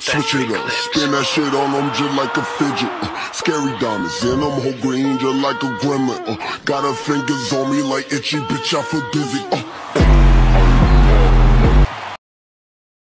Switch it up, spin that shit on them just like a fidget. Scary diamonds in them, whole green just like a gremlin. Got her fingers on me like itchy, bitch, I feel dizzy.